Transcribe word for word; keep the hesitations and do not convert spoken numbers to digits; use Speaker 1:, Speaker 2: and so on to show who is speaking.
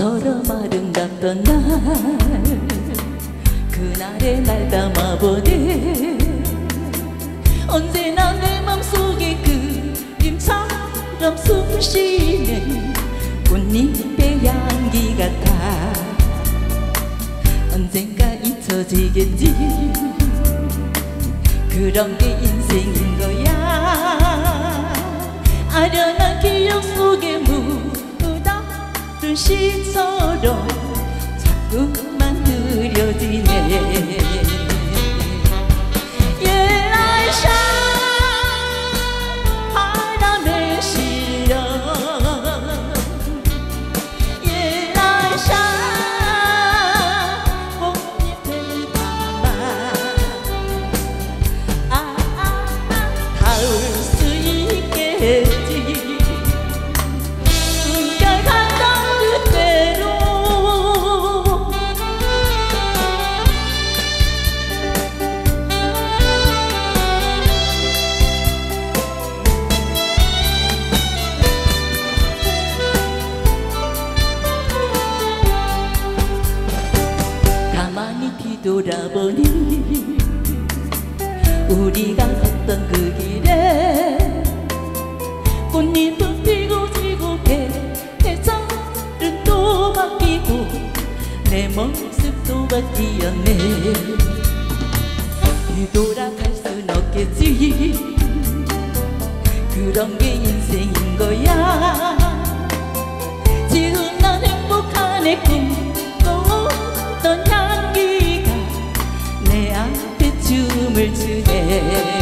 Speaker 1: 서로 아름답던 날 그날의 날 담아보네. 언제나 내 맘속에 그림처럼 숨쉬는 꽃잎의 향기 같아. 언젠가 잊혀지겠지. 그런 게 인생인 거야. 아련한 기억 속에 묻어둔 시처럼 자꾸만 흐려지네. 가만히 뒤돌아보니 우리가 걷던 그 길에 꽃잎은 피고 지고 계절은 또 바뀌고 내 모습도 바뀌었네. 뒤돌아갈 순 없겠지. 그런 게 인생인 거야. 지금 난 행복한 내 꿈꿔오던 향기가 내 앞에 춤을 추네.